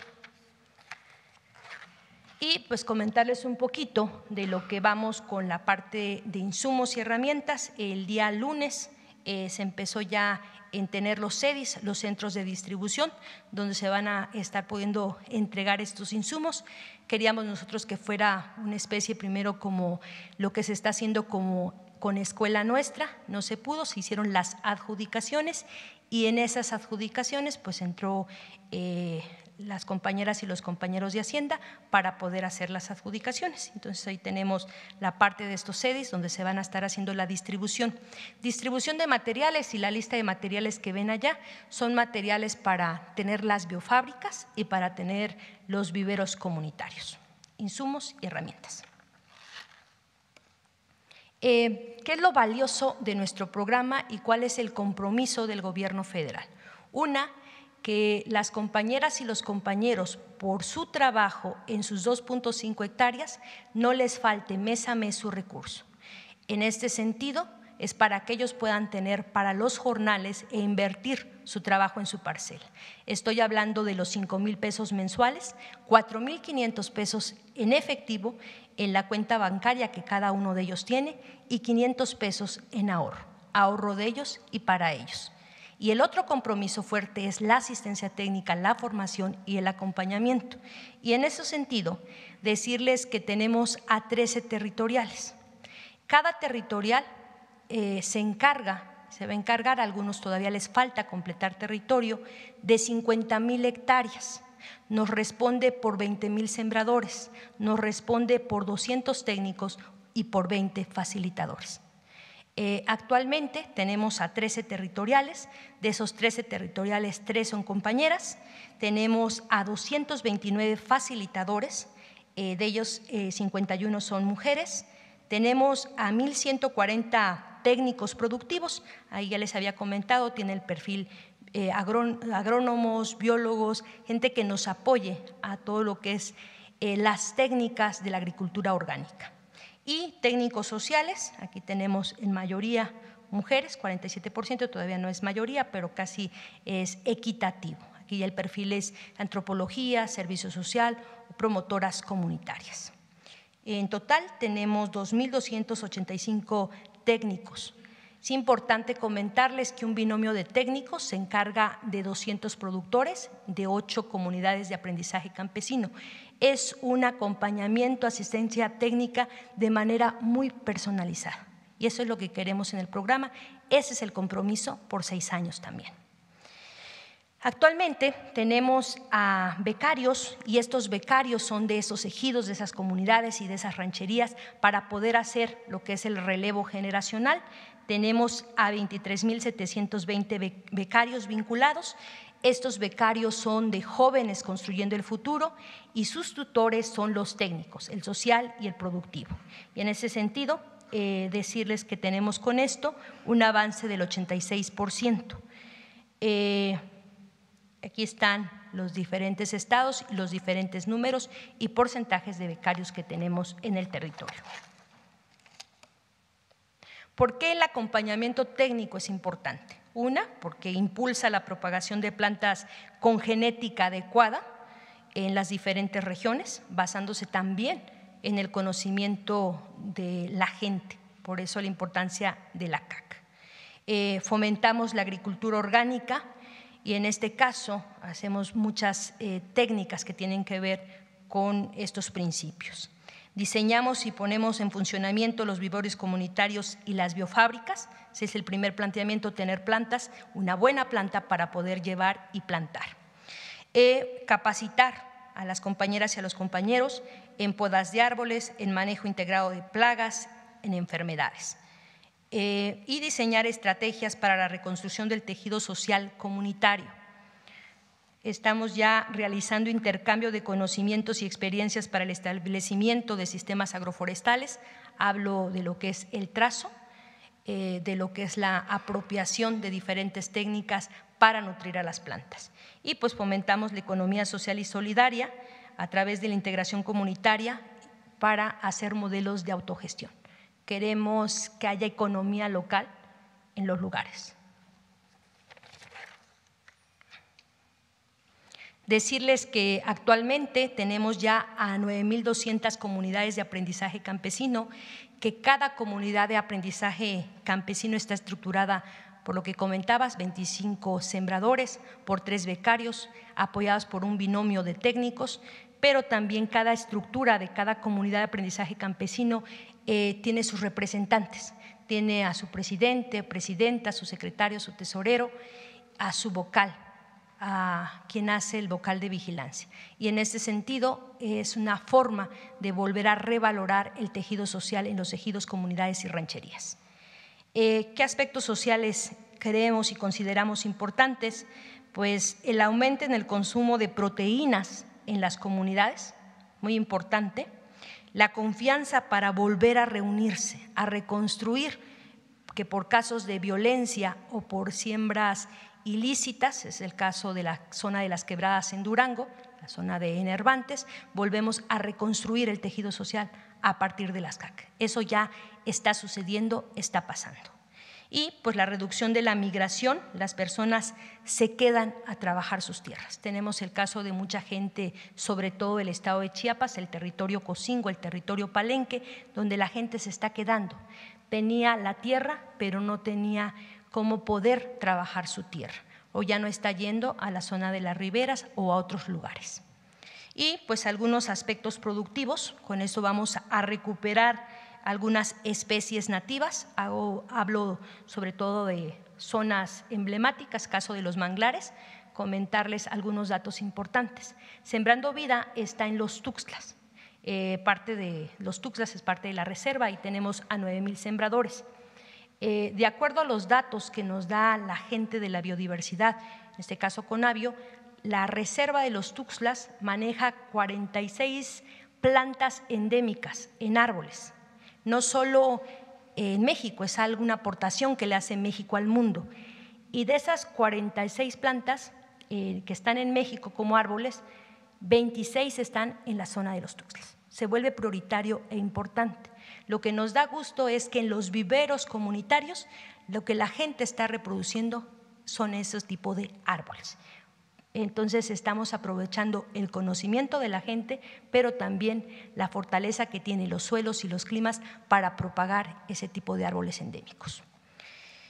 Y pues comentarles un poquito de lo que vamos con la parte de insumos y herramientas. El día lunes eh, se empezó ya en tener los C E D I S, los centros de distribución, donde se van a estar pudiendo entregar estos insumos. Queríamos nosotros que fuera una especie primero como lo que se está haciendo como con Escuela Nuestra, no se pudo, se hicieron las adjudicaciones y en esas adjudicaciones pues entró eh, las compañeras y los compañeros de Hacienda para poder hacer las adjudicaciones. Entonces ahí tenemos la parte de estos C E D I S donde se van a estar haciendo la distribución. Distribución de materiales y la lista de materiales que ven allá son materiales para tener las biofábricas y para tener los viveros comunitarios, insumos y herramientas. Eh, ¿Qué es lo valioso de nuestro programa y cuál es el compromiso del gobierno federal? Una, que las compañeras y los compañeros por su trabajo en sus dos punto cinco hectáreas no les falte mes a mes su recurso. En este sentido, es para que ellos puedan tener para los jornales e invertir su trabajo en su parcela. Estoy hablando de los cinco mil pesos mensuales, cuatro mil quinientos pesos en efectivo en la cuenta bancaria que cada uno de ellos tiene y quinientos pesos en ahorro, ahorro de ellos y para ellos. Y el otro compromiso fuerte es la asistencia técnica, la formación y el acompañamiento. Y en ese sentido, decirles que tenemos a trece territoriales. Cada territorial eh, se encarga, se va a encargar, a algunos todavía les falta completar territorio, de cincuenta mil hectáreas. Nos responde por veinte mil sembradores, nos responde por doscientos técnicos y por veinte facilitadores. Eh, actualmente tenemos a trece territoriales, de esos trece territoriales, tres son compañeras, tenemos a doscientos veintinueve facilitadores, eh, de ellos eh, cincuenta y uno son mujeres, tenemos a mil ciento cuarenta técnicos productivos, ahí ya les había comentado, tiene el perfil eh, agrón, agrónomos, biólogos, gente que nos apoye a todo lo que es eh, las técnicas de la agricultura orgánica. Y técnicos sociales, aquí tenemos en mayoría mujeres, cuarenta y siete por ciento, todavía no es mayoría, pero casi es equitativo. Aquí el perfil es antropología, servicio social o promotoras comunitarias. En total tenemos dos mil doscientos ochenta y cinco técnicos, Es importante comentarles que un binomio de técnicos se encarga de doscientos productores de ocho comunidades de aprendizaje campesino. Es un acompañamiento, asistencia técnica de manera muy personalizada. Y eso es lo que queremos en el programa. Ese es el compromiso por seis años también. Actualmente tenemos a becarios y estos becarios son de esos ejidos, de esas comunidades y de esas rancherías para poder hacer lo que es el relevo generacional. Tenemos a veintitrés mil setecientos veinte becarios vinculados. Estos becarios son de jóvenes construyendo el futuro y sus tutores son los técnicos, el social y el productivo. Y en ese sentido, eh, decirles que tenemos con esto un avance del ochenta y seis por ciento. Eh, Aquí están los diferentes estados, los diferentes números y porcentajes de becarios que tenemos en el territorio. ¿Por qué el acompañamiento técnico es importante? Una, porque impulsa la propagación de plantas con genética adecuada en las diferentes regiones, basándose también en el conocimiento de la gente, por eso la importancia de la C A C. Eh, fomentamos la agricultura orgánica, y en este caso hacemos muchas eh, técnicas que tienen que ver con estos principios. Diseñamos y ponemos en funcionamiento los vivores comunitarios y las biofábricas. Ese es el primer planteamiento, tener plantas, una buena planta para poder llevar y plantar. Eh, capacitar a las compañeras y a los compañeros en podas de árboles, en manejo integrado de plagas, en enfermedades. Eh, y diseñar estrategias para la reconstrucción del tejido social comunitario. Estamos ya realizando intercambio de conocimientos y experiencias para el establecimiento de sistemas agroforestales. Hablo de lo que es el trazo, eh, de lo que es la apropiación de diferentes técnicas para nutrir a las plantas. Y pues fomentamos la economía social y solidaria a través de la integración comunitaria para hacer modelos de autogestión. Queremos que haya economía local en los lugares. Decirles que actualmente tenemos ya a nueve mil doscientas comunidades de aprendizaje campesino, que cada comunidad de aprendizaje campesino está estructurada por lo que comentabas, veinticinco sembradores por tres becarios, apoyados por un binomio de técnicos, pero también cada estructura de cada comunidad de aprendizaje campesino eh, tiene sus representantes, tiene a su presidente, presidenta, a su secretario, a su tesorero, a su vocal, a quien hace el vocal de vigilancia. Y en este sentido es una forma de volver a revalorar el tejido social en los ejidos, comunidades y rancherías. Eh, ¿Qué aspectos sociales creemos y consideramos importantes? Pues el aumento en el consumo de proteínas en las comunidades, muy importante, la confianza para volver a reunirse, a reconstruir, que por casos de violencia o por siembras ilícitas, es el caso de la zona de las Quebradas en Durango, la zona de Enervantes, volvemos a reconstruir el tejido social a partir de las C A C. Eso ya está sucediendo, está pasando. Y pues la reducción de la migración, las personas se quedan a trabajar sus tierras. Tenemos el caso de mucha gente, sobre todo el estado de Chiapas, el territorio Cocingo, el territorio Palenque, donde la gente se está quedando. Tenía la tierra, pero no tenía cómo poder trabajar su tierra, o ya no está yendo a la zona de las riberas o a otros lugares. Y pues algunos aspectos productivos, con eso vamos a recuperar algunas especies nativas, hago, hablo sobre todo de zonas emblemáticas, caso de los manglares, comentarles algunos datos importantes. Sembrando Vida está en los Tuxtlas, eh, parte de los Tuxtlas es parte de la reserva y tenemos a nueve mil sembradores. Eh, de acuerdo a los datos que nos da la gente de la biodiversidad, en este caso Conavio, la reserva de los Tuxtlas maneja cuarenta y seis plantas endémicas en árboles. No solo en México, es alguna aportación que le hace México al mundo. Y de esas cuarenta y seis plantas eh, que están en México como árboles, veintiséis están en la zona de los Tuxtlas. Se vuelve prioritario e importante. Lo que nos da gusto es que en los viveros comunitarios lo que la gente está reproduciendo son esos tipos de árboles. Entonces estamos aprovechando el conocimiento de la gente, pero también la fortaleza que tienen los suelos y los climas para propagar ese tipo de árboles endémicos.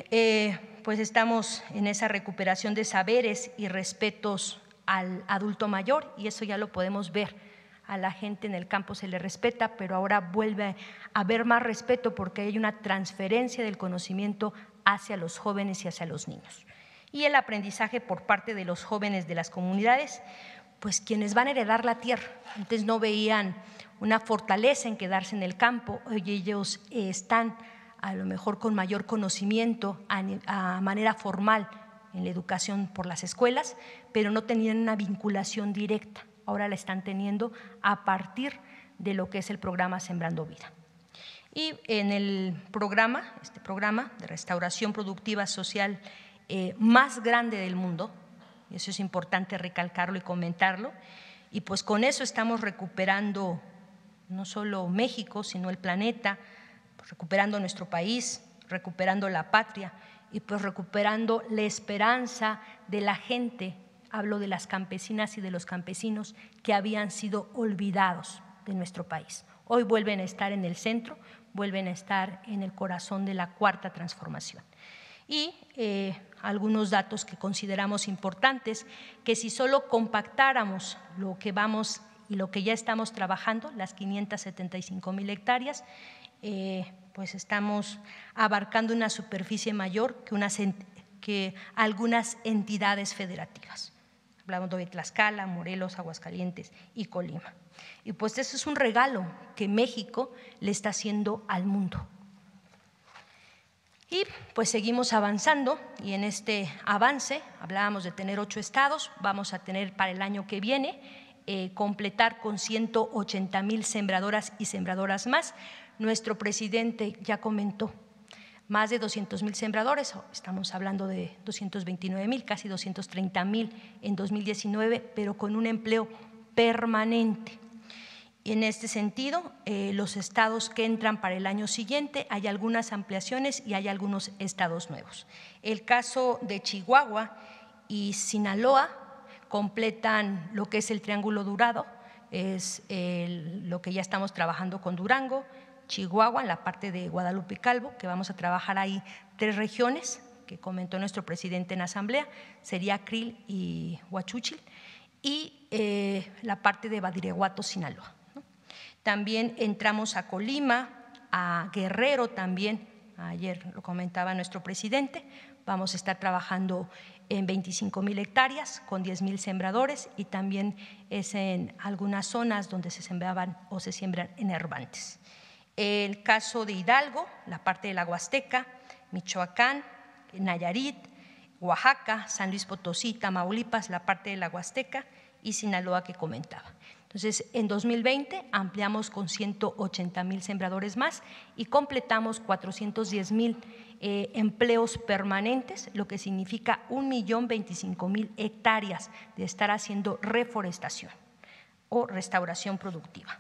eh, pues estamos en esa recuperación de saberes y respetos al adulto mayor, y eso ya lo podemos ver. A la gente en el campo se le respeta, pero ahora vuelve a haber más respeto porque hay una transferencia del conocimiento hacia los jóvenes y hacia los niños. Y el aprendizaje por parte de los jóvenes de las comunidades, pues quienes van a heredar la tierra. Antes no veían una fortaleza en quedarse en el campo, hoy ellos eh, están a lo mejor con mayor conocimiento a, a manera formal en la educación por las escuelas, pero no tenían una vinculación directa. Ahora la están teniendo a partir de lo que es el programa Sembrando Vida. Y en el programa, este programa de restauración productiva social eh, más grande del mundo, y eso es importante recalcarlo y comentarlo, y pues con eso estamos recuperando no solo México, sino el planeta, pues recuperando nuestro país, recuperando la patria y pues recuperando la esperanza de la gente. Hablo de las campesinas y de los campesinos que habían sido olvidados de nuestro país. Hoy vuelven a estar en el centro, vuelven a estar en el corazón de la cuarta transformación. Y eh, algunos datos que consideramos importantes, que si solo compactáramos lo que vamos y lo que ya estamos trabajando, las quinientas setenta y cinco mil hectáreas, eh, pues estamos abarcando una superficie mayor que, unas, que algunas entidades federativas. Hablamos de Tlaxcala, Morelos, Aguascalientes y Colima. Y pues eso es un regalo que México le está haciendo al mundo. Y pues seguimos avanzando, y en este avance hablábamos de tener ocho estados, vamos a tener para el año que viene eh, completar con ciento ochenta mil sembradoras y sembradoras más. Nuestro presidente ya comentó más de doscientos mil sembradores, estamos hablando de doscientos veintinueve mil, casi doscientos treinta mil en dos mil diecinueve, pero con un empleo permanente. Y en este sentido, eh, los estados que entran para el año siguiente, hay algunas ampliaciones y hay algunos estados nuevos. El caso de Chihuahua y Sinaloa completan lo que es el Triángulo Dorado, es el, lo que ya estamos trabajando con Durango, Chihuahua, en la parte de Guadalupe y Calvo, que vamos a trabajar ahí tres regiones, que comentó nuestro presidente en asamblea, sería Krill y Huachúchil, y eh, la parte de Badiraguato, Sinaloa. También entramos a Colima, a Guerrero también, ayer lo comentaba nuestro presidente, vamos a estar trabajando en veinticinco mil hectáreas con diez mil sembradores, y también es en algunas zonas donde se sembraban o se siembran en herbantes. El caso de Hidalgo, la parte de la Huasteca, Michoacán, Nayarit, Oaxaca, San Luis Potosí, Tamaulipas, la parte de la Huasteca, y Sinaloa que comentaba. Entonces, en dos mil veinte ampliamos con ciento ochenta mil sembradores más y completamos cuatrocientos diez mil eh, empleos permanentes, lo que significa un millón veinticinco mil hectáreas de estar haciendo reforestación o restauración productiva.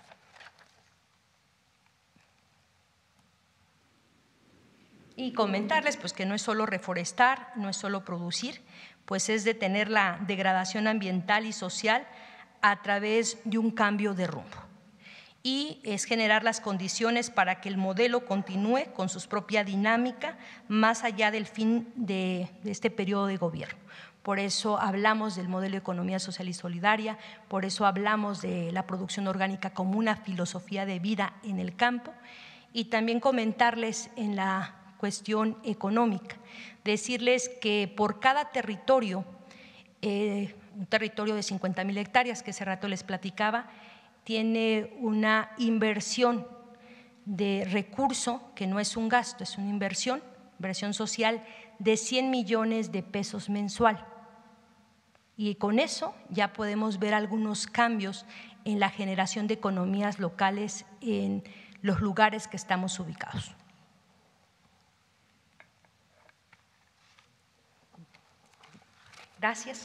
Y comentarles pues que no es solo reforestar, no es solo producir, pues es detener la degradación ambiental y social a través de un cambio de rumbo, y es generar las condiciones para que el modelo continúe con su propia dinámica más allá del fin de, de este periodo de gobierno. Por eso hablamos del modelo de economía social y solidaria, por eso hablamos de la producción orgánica como una filosofía de vida en el campo, y también comentarles en la cuestión económica, decirles que por cada territorio, eh, un territorio de cincuenta mil hectáreas que hace rato les platicaba, tiene una inversión de recurso que no es un gasto, es una inversión, inversión social de cien millones de pesos mensual. Y con eso ya podemos ver algunos cambios en la generación de economías locales en los lugares que estamos ubicados. Gracias.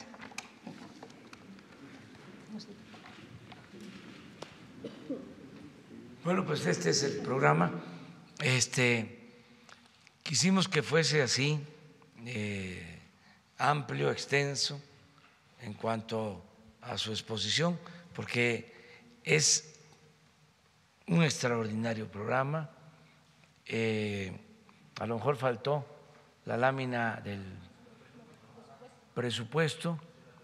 Bueno, pues este es el programa. Este, quisimos que fuese así, eh, amplio, extenso en cuanto a su exposición, porque es un extraordinario programa. Eh, a lo mejor faltó la lámina del presupuesto.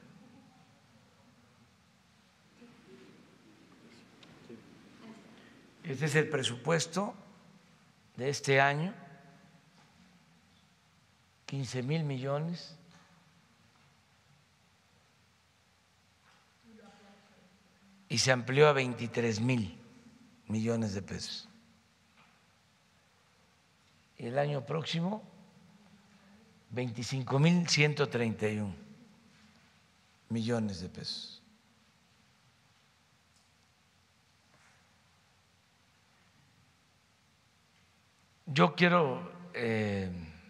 Este es el presupuesto de este año, quince mil millones. Y se amplió a veintitrés mil millones de pesos. Y el año próximo, veinticinco mil ciento treinta y uno millones de pesos. Yo quiero eh,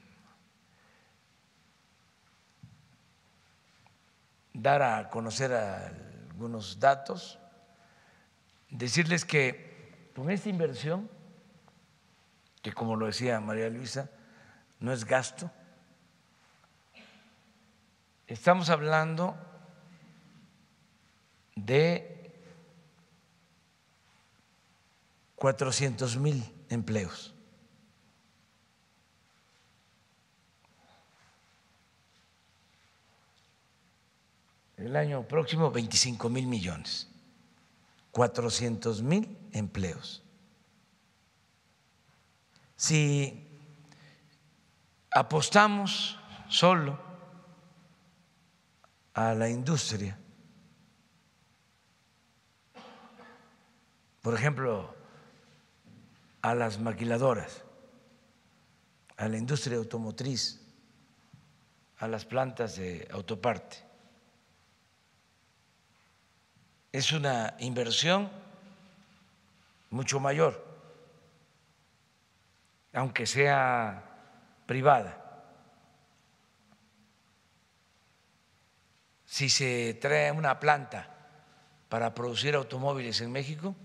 dar a conocer algunos datos, decirles que con esta inversión, que como lo decía María Luisa, no es gasto, estamos hablando de cuatrocientos mil empleos. El año próximo veinticinco mil millones, cuatrocientos mil empleos. Si apostamos solo a la industria, por ejemplo, a las maquiladoras, a la industria automotriz, a las plantas de autoparte, es una inversión mucho mayor, aunque sea privada. Si se trae una planta para producir automóviles en México,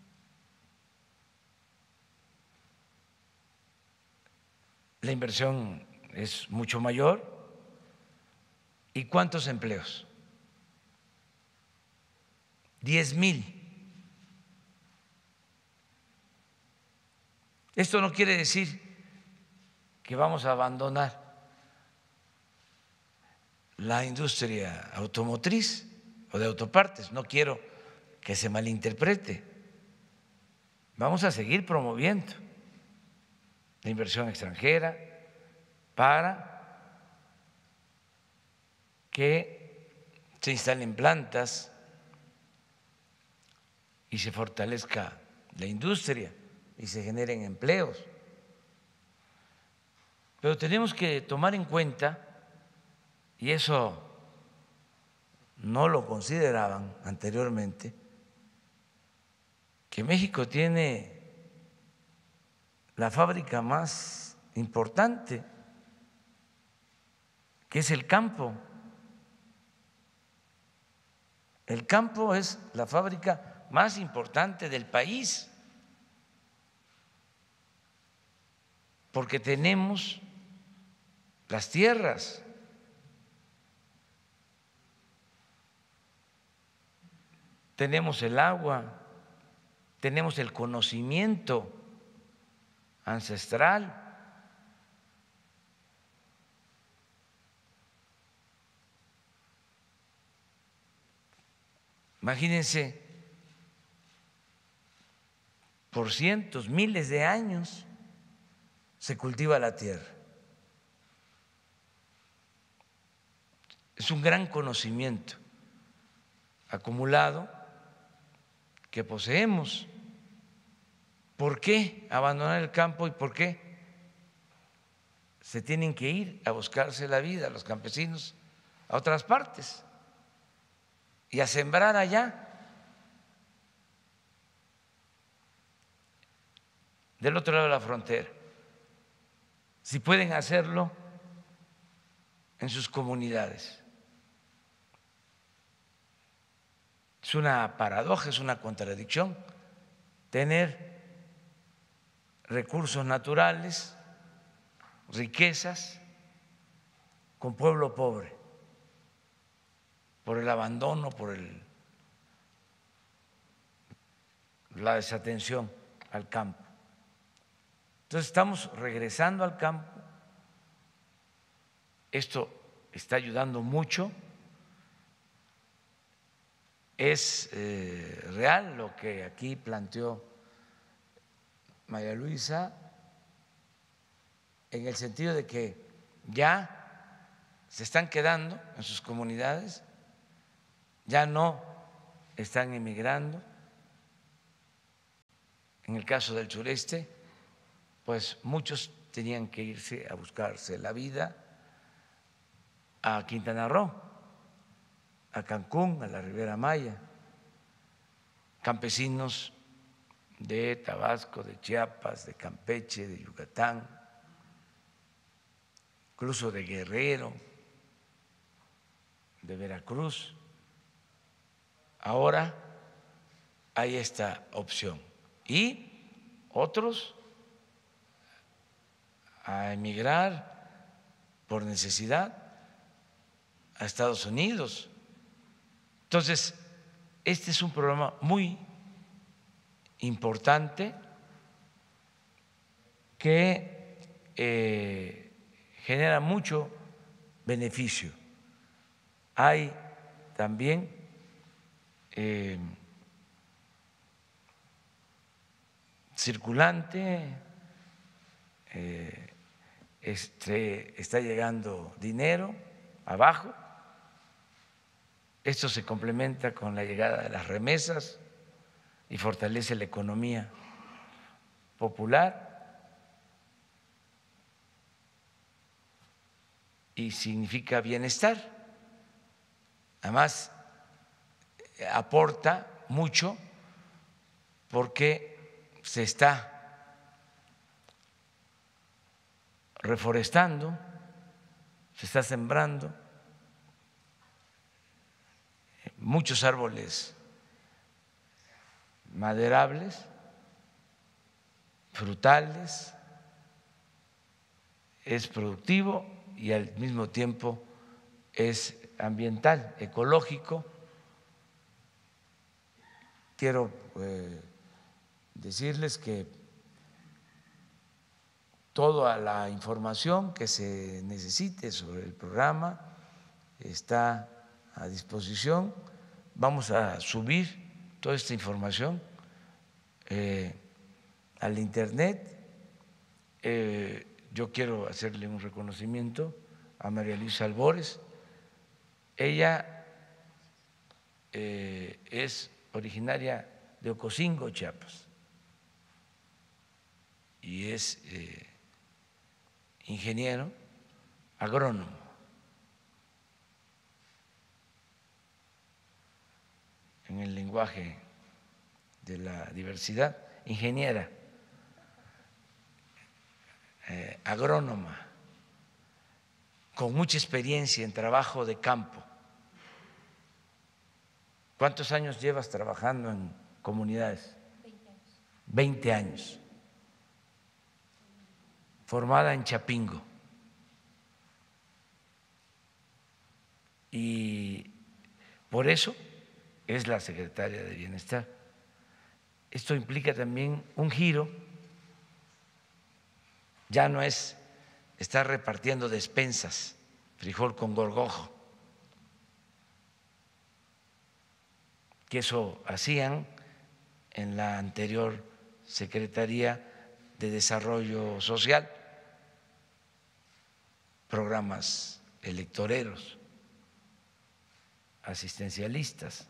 la inversión es mucho mayor. ¿Y cuántos empleos? Diez mil. Esto no quiere decir que vamos a abandonar la industria automotriz o de autopartes. No quiero que se malinterprete. Vamos a seguir promoviendo la inversión extranjera para que se instalen plantas y se fortalezca la industria y se generen empleos. Pero tenemos que tomar en cuenta, y eso no lo consideraban anteriormente, que México tiene la fábrica más importante, que es el campo. El campo es la fábrica más importante del país, porque tenemos las tierras, tenemos el agua, tenemos el conocimiento ancestral. Imagínense, por cientos, miles de años se cultiva la tierra. Es un gran conocimiento acumulado que poseemos. ¿Por qué abandonar el campo y por qué se tienen que ir a buscarse la vida los campesinos a otras partes y a sembrar allá? Del otro lado de la frontera, si pueden hacerlo en sus comunidades. Es una paradoja, es una contradicción tener recursos naturales, riquezas, con pueblo pobre, por el abandono, por el, la desatención al campo. Entonces estamos regresando al campo, Esto está ayudando mucho. Es eh, real lo que aquí planteó María Luisa, en el sentido de que ya se están quedando en sus comunidades, ya no están emigrando. En el caso del sureste, pues muchos tenían que irse a buscarse la vida a Quintana Roo, a Cancún, a la Riviera Maya, campesinos de Tabasco, de Chiapas, de Campeche, de Yucatán, incluso de Guerrero, de Veracruz. Ahora hay esta opción. Y otros a emigrar por necesidad a Estados Unidos. Entonces, este es un programa muy importante que eh, genera mucho beneficio. Hay también eh, circulante, eh, este, está llegando dinero abajo. Esto se complementa con la llegada de las remesas y fortalece la economía popular y significa bienestar. Además, aporta mucho porque se está reforestando, se está sembrando muchos árboles maderables, frutales, es productivo y al mismo tiempo es ambiental, ecológico. Quiero eh, decirles que toda la información que se necesite sobre el programa está a disposición. Vamos a subir toda esta información eh, al internet. Eh, yo quiero hacerle un reconocimiento a María Luisa Albores. Ella eh, es originaria de Ocosingo, Chiapas, y es eh, ingeniero agrónomo. En el lenguaje de la diversidad, ingeniera, eh, agrónoma, con mucha experiencia en trabajo de campo. ¿Cuántos años llevas trabajando en comunidades? veinte años. veinte años. Formada en Chapingo. Y por eso es la secretaria de Bienestar. Esto implica también un giro, ya no es estar repartiendo despensas, frijol con gorgojo, que eso hacían en la anterior Secretaría de Desarrollo Social, programas electoreros, asistencialistas.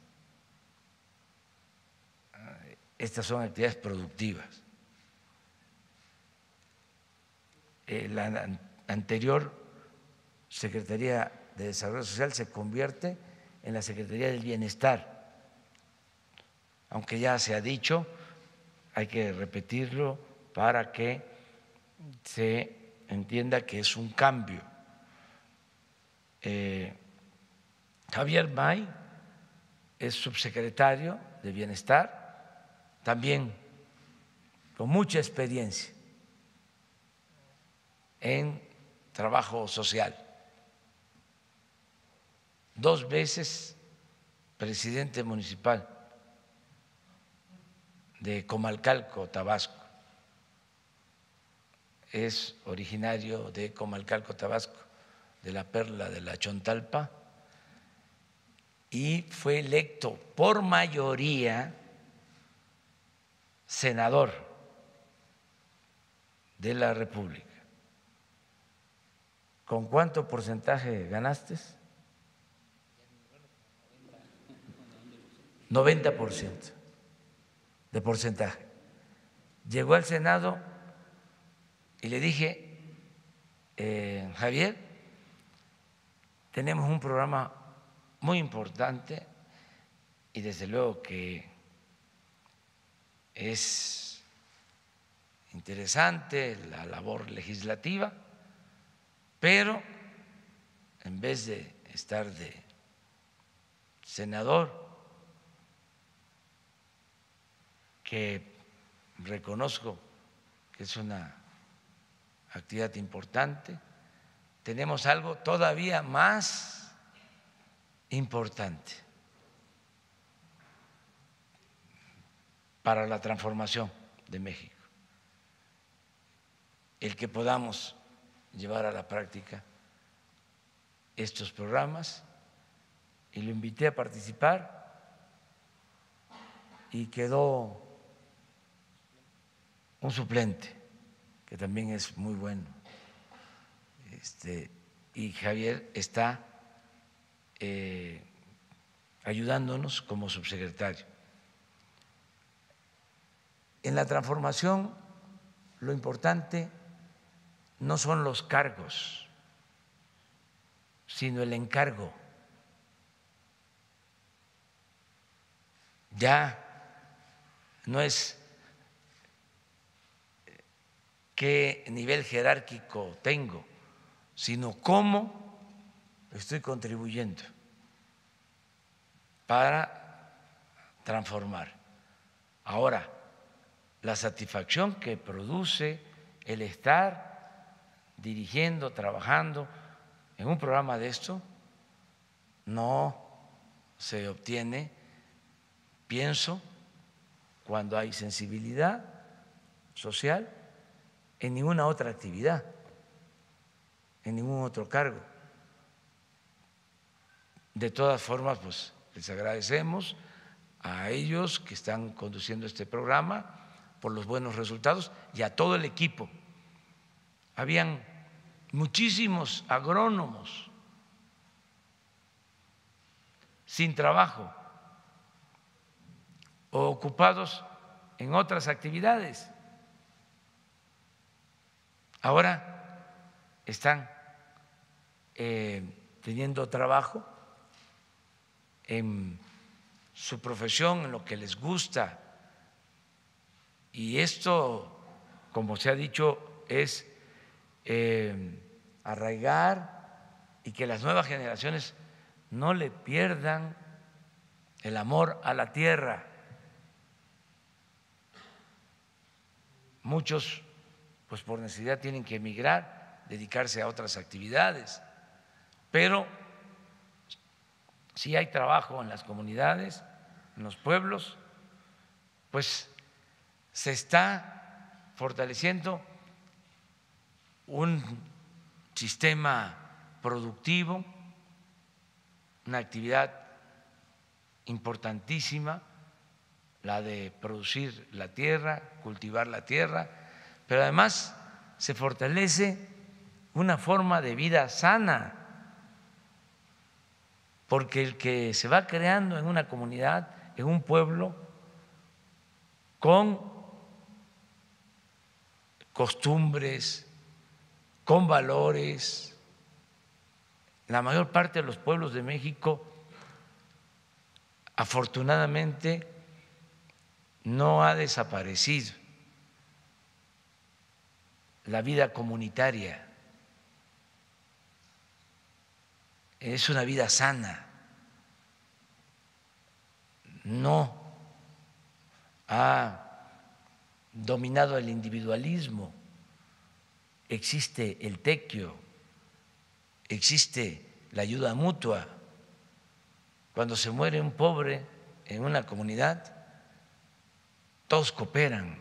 Estas son actividades productivas. La anterior Secretaría de Desarrollo Social se convierte en la Secretaría del Bienestar. Aunque ya se ha dicho, hay que repetirlo para que se entienda que es un cambio. Eh, Javier May es subsecretario de Bienestar, también con mucha experiencia en trabajo social. Dos veces presidente municipal de Comalcalco, Tabasco. Es originario de Comalcalco, Tabasco, de la Perla de la Chontalpa y fue electo por mayoría senador de la República. ¿Con cuánto porcentaje ganaste? noventa por ciento de porcentaje. Llegó al Senado y le dije, eh, Javier, tenemos un programa muy importante y desde luego que es interesante la labor legislativa, pero en vez de estar de senador, que reconozco que es una actividad importante, tenemos algo todavía más importante para la transformación de México, el que podamos llevar a la práctica estos programas, y lo invité a participar y quedó un suplente que también es muy bueno, este, y Javier está eh, ayudándonos como subsecretario. En la transformación lo importante no son los cargos, sino el encargo. Ya no es qué nivel jerárquico tengo, sino cómo estoy contribuyendo para transformar. Ahora, la satisfacción que produce el estar dirigiendo, trabajando en un programa de esto, no se obtiene, pienso, cuando hay sensibilidad social, en ninguna otra actividad, en ningún otro cargo. De todas formas, pues les agradecemos a ellos que están conduciendo este programa por los buenos resultados y a todo el equipo. Habían muchísimos agrónomos sin trabajo o ocupados en otras actividades. Ahora están eh, teniendo trabajo en su profesión, en lo que les gusta. Y esto, como se ha dicho, es eh, arraigar y que las nuevas generaciones no le pierdan el amor a la tierra. Muchos, pues por necesidad, tienen que emigrar, dedicarse a otras actividades, pero si hay trabajo en las comunidades, en los pueblos, pues se está fortaleciendo un sistema productivo, una actividad importantísima, la de producir la tierra, cultivar la tierra, pero además se fortalece una forma de vida sana, porque el que se va creando en una comunidad, en un pueblo, con costumbres, con valores, la mayor parte de los pueblos de México, afortunadamente, no ha desaparecido la vida comunitaria. Es una vida sana, no ha dominado el individualismo, existe el tequio, existe la ayuda mutua. Cuando se muere un pobre en una comunidad, todos cooperan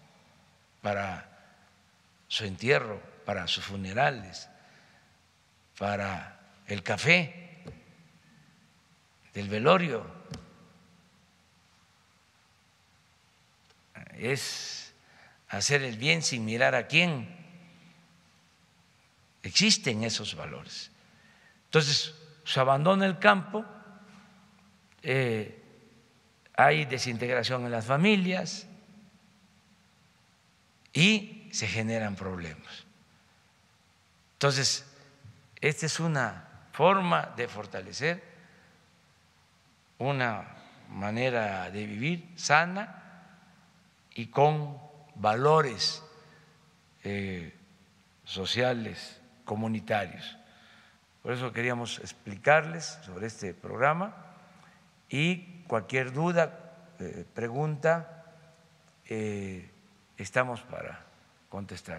para su entierro, para sus funerales. para el café del velorio, es hacer el bien sin mirar a quién. Existen esos valores. Entonces, se abandona el campo, eh, hay desintegración en las familias y se generan problemas. Entonces, esta es una forma de fortalecer una manera de vivir sana y con valores eh, sociales, comunitarios. Por eso queríamos explicarles sobre este programa y cualquier duda, eh, pregunta, eh, estamos para contestar.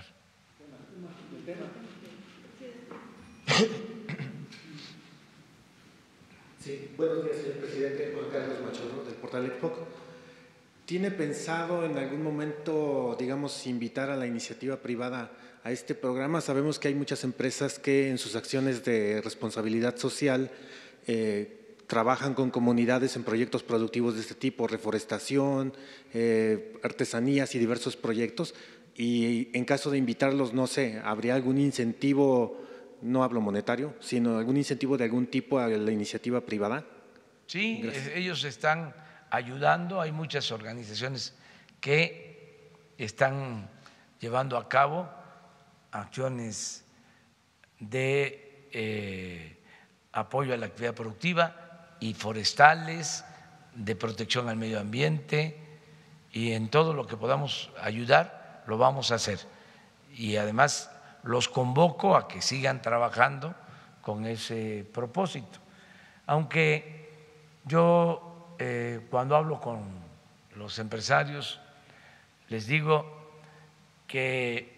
Sí, buenos días, señor presidente. Juan Carlos Machorro, del portal Expo. ¿Tiene pensado en algún momento, digamos, invitar a la iniciativa privada a este programa? Sabemos que hay muchas empresas que en sus acciones de responsabilidad social eh, trabajan con comunidades en proyectos productivos de este tipo, reforestación, eh, artesanías y diversos proyectos. Y en caso de invitarlos, no sé, ¿habría algún incentivo, no hablo monetario, sino algún incentivo de algún tipo a la iniciativa privada? Sí, Gracias. Ellos están ayudando, hay muchas organizaciones que están llevando a cabo acciones de eh, apoyo a la actividad productiva y forestales, de protección al medio ambiente, y en todo lo que podamos ayudar lo vamos a hacer. Y además los convoco a que sigan trabajando con ese propósito, aunque yo Eh, cuando hablo con los empresarios les digo que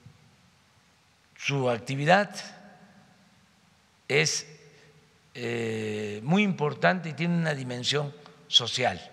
su actividad es eh, muy importante y tiene una dimensión social.